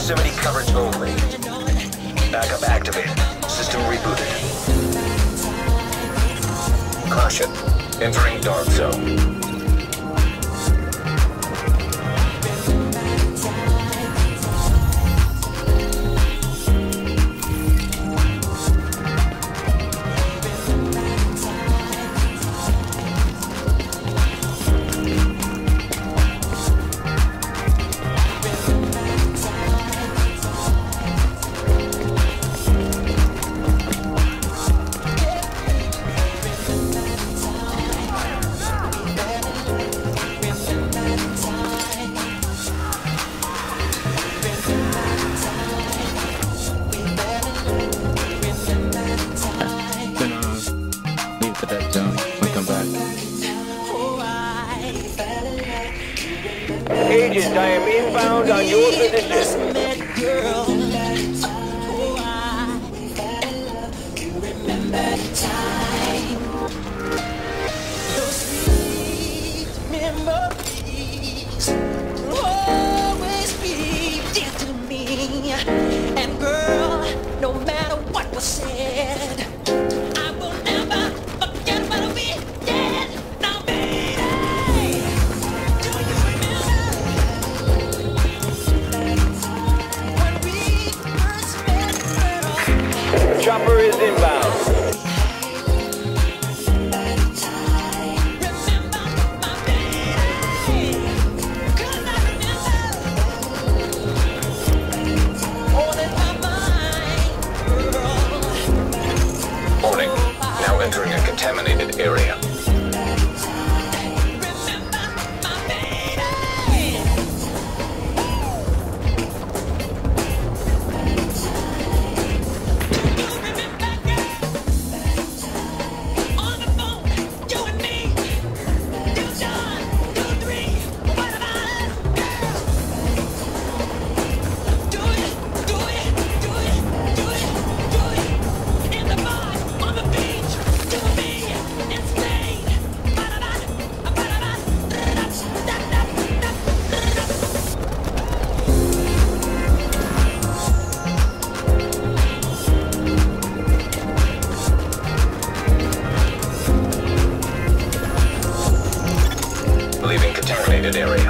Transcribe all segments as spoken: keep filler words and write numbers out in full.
Proximity coverage only. Backup activated. System rebooted. Caution. Entering dark zone. Agent, I am inbound on your position. And girl, no matter what was said, I will never forget about being dead. Now, baby, do you remember when we first met, girl? Chopper is inbound. Entering a contaminated area. Leaving contaminated area.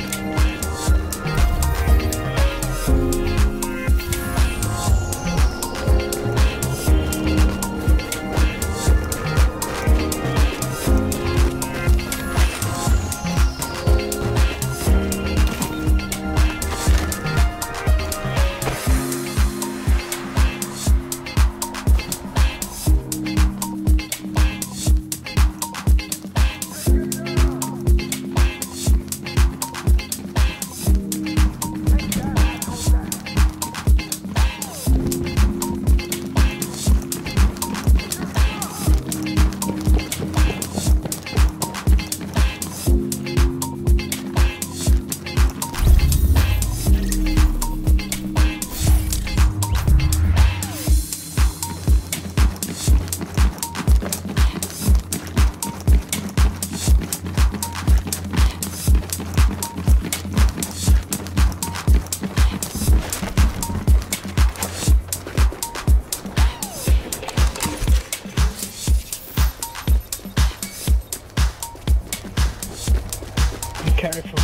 Careful.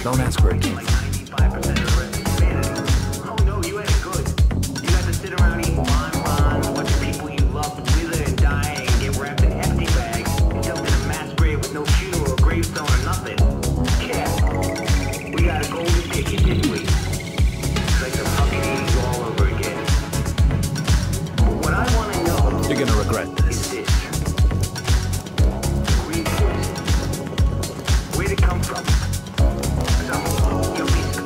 Don't ask where it came Like from. ninety-five percent of the rest of humanity. Oh no, you had it good. You got to sit around eating bonbons, a bunch of people you loved wither and die and get wrapped in empty bags, and dumped in a mass grave with no funeral or gravestone or nothing. Yeah. We got a golden ticket, didn't we? It's like the fucking eighties all over again. But what I want to know You're gonna regret this. is this. Green poison. Where'd it come from? Some Eureka.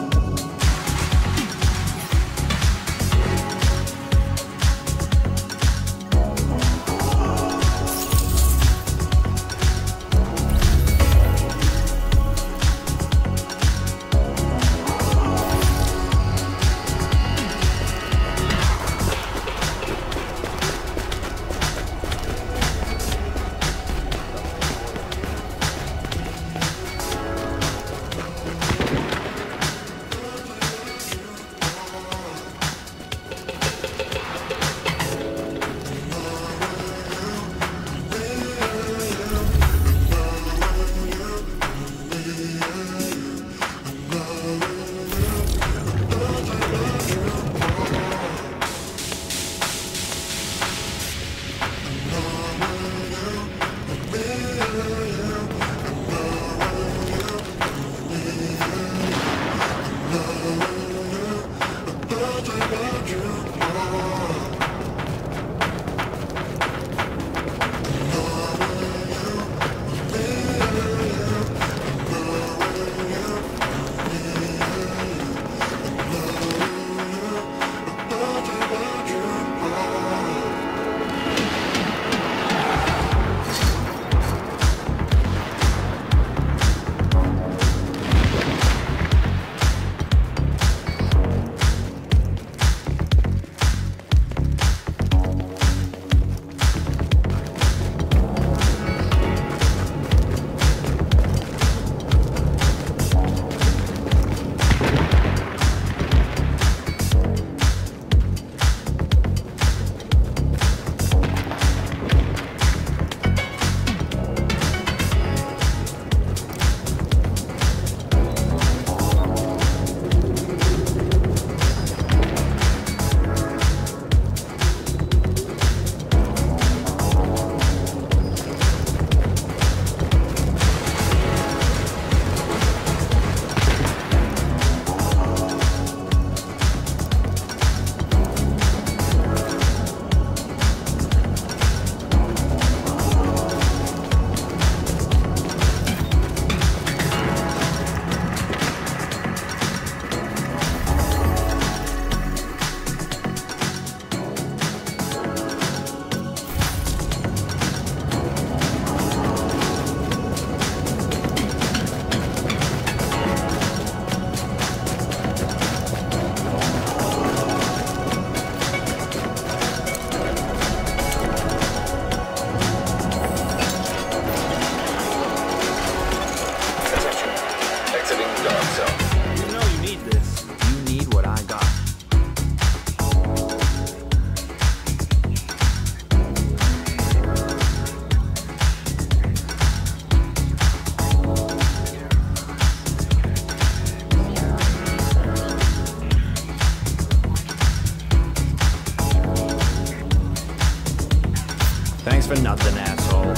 Thanks for nothing, asshole.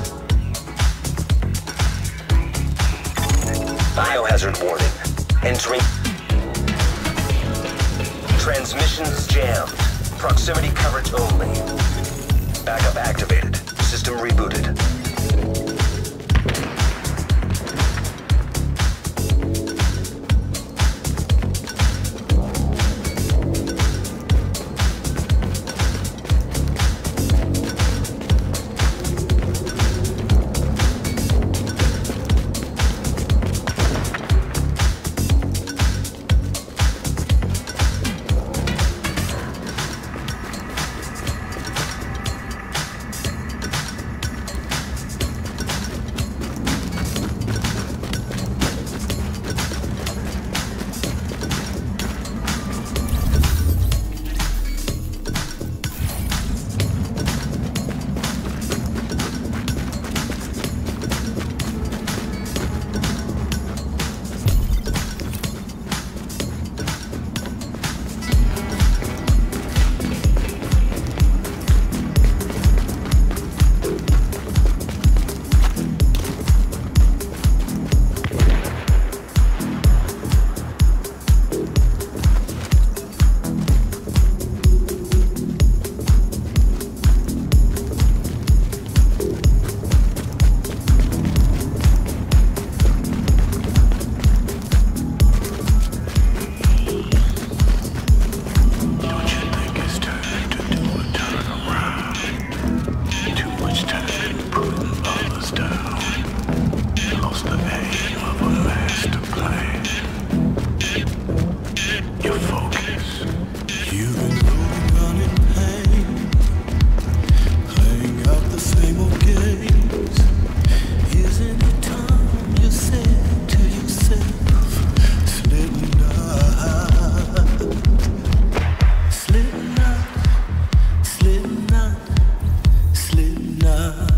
Biohazard warning. Entering. Transmissions jammed. Proximity coverage only. Backup activated. System rebooted. lost the aim of a master plan. Your focus. You've been rolling on in pain, playing out the same old games. Isn't it time you said to yourself, Slipknot, Slipknot, Slipknot, Slipknot.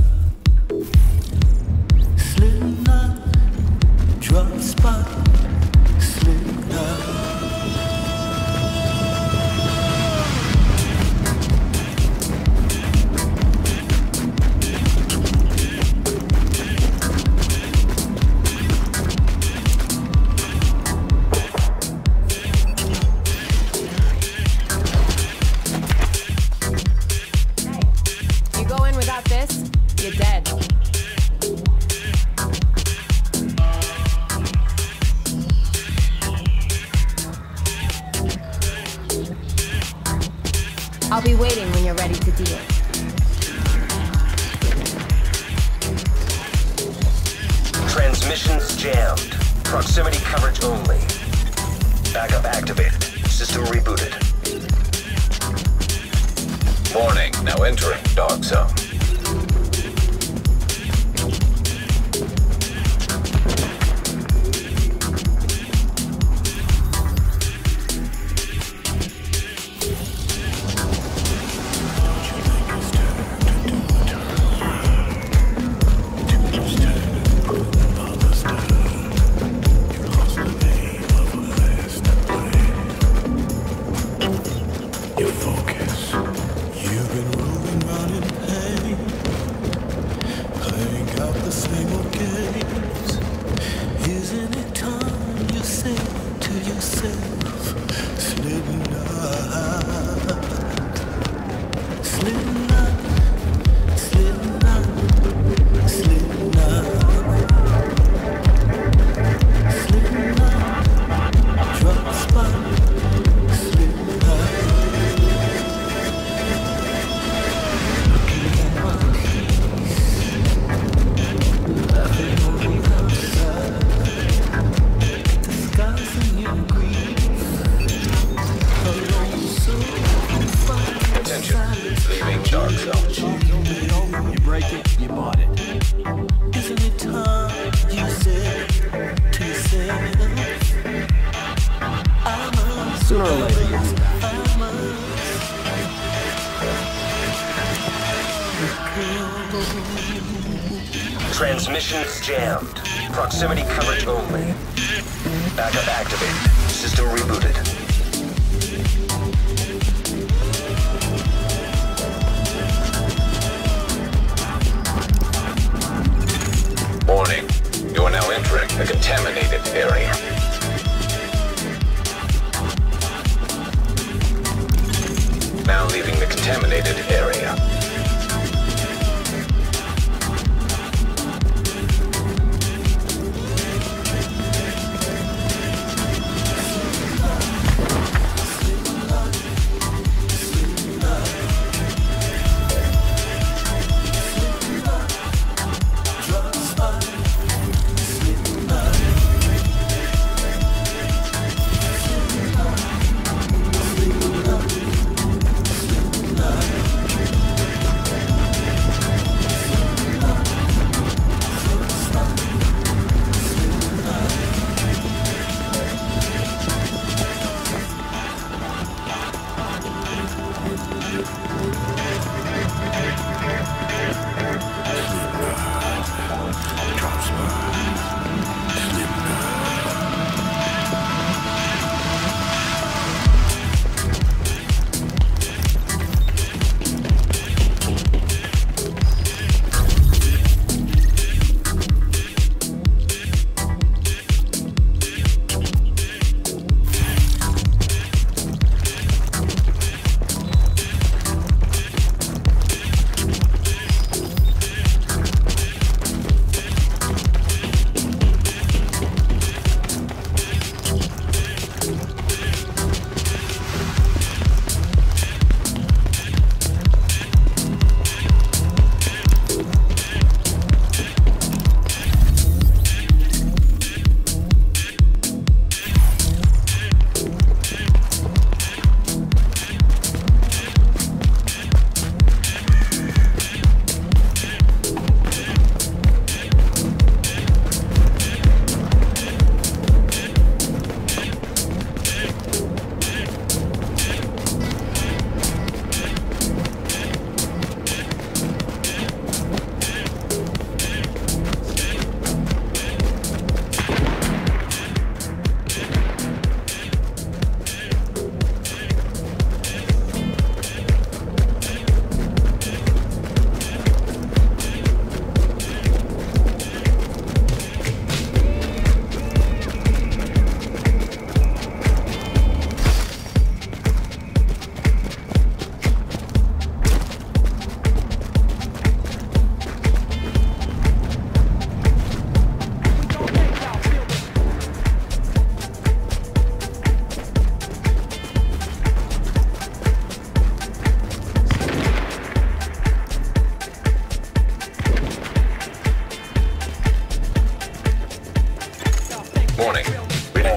Slipknot, drop spot, Slipknot. You go in without this, you're dead. I'll be waiting when you're ready to deal. Transmissions jammed. Proximity coverage only. Backup activated. System rebooted. Warning, now entering dark zone. Your focus. You've been rolling round in pain, playing out the same old games. Isn't it time you say to yourself, Slipknot, Slipknot, Slipknot, Slipknot, Slipknot, drop spot, Slipknot. Attention, leaving dark zone. You break it, you bought it. Isn't it time you said to yourself, I must, sooner or later you'll be back. Transmissions jammed. Proximity coverage only. Backup activated. System rebooted. Warning, you are now entering a contaminated area. Now leaving the contaminated area.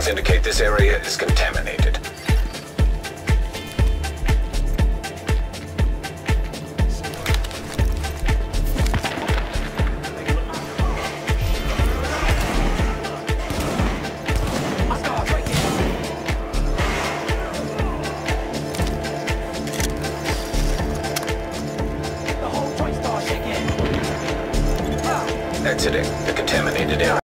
Signs indicate this area is contaminated. Exiting the contaminated area.